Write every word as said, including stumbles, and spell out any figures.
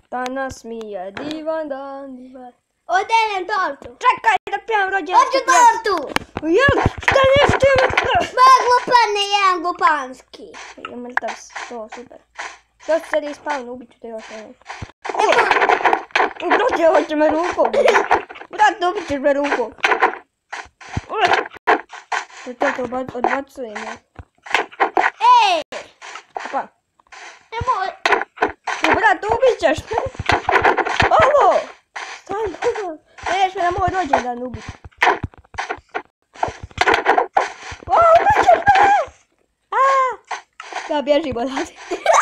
Danas mi je divan dan, divan. Odenem tortu. Čekaj da pijem rođendanski Hoću tortu. Jel, šta nešto je? Ma glupane, jedan glupanski. Je mrtav si, to super. Što se sad ispavno, ubit ću te još jednom. Brate, hoće me rukom. Brate, ubit ćeš me rukom. To to odbacujem ja. Ej! Opa. Nemoj. Brate, ubit ćeš me. Ovo! Stani, ovo. Neš me na moj rođendan ubit. O, ubit ćeš me! Da, bježimo odavde.